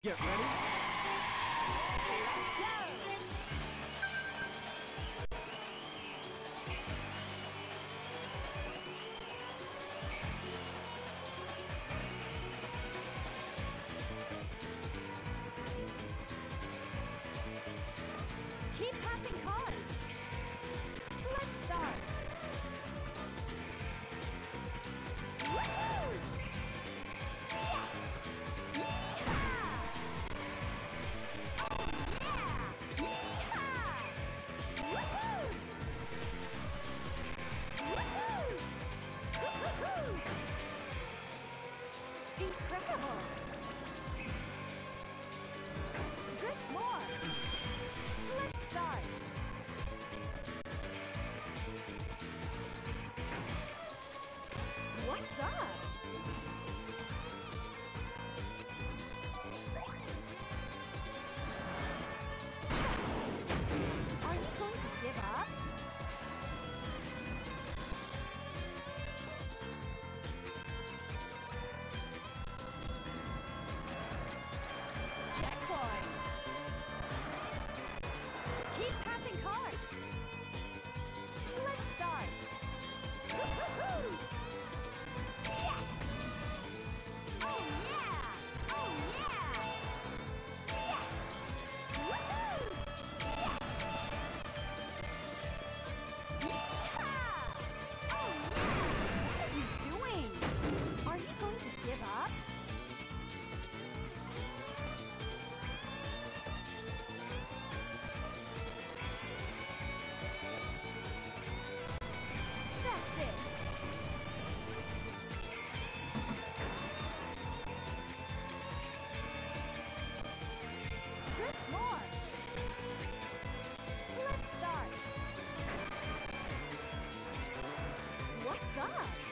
Get ready. Keep passing cars. Let's start. Woohoo! Yeah! Yeehaw! Oh yeah! Yeehaw! Woohoo! Woohoo! Woohoo! Incredible! Good more! Let's start! What's up? Are you going to give up? Checkpoint! Keep passing cars! Let's start! Woohoo! Yeah! Oh yeah! Oh yeah! Yeah! Woohoo! Yeah! Yeehaw! Oh yeah! What are you doing? Are you going to give up? That's it! Good more! Let's start! What's up?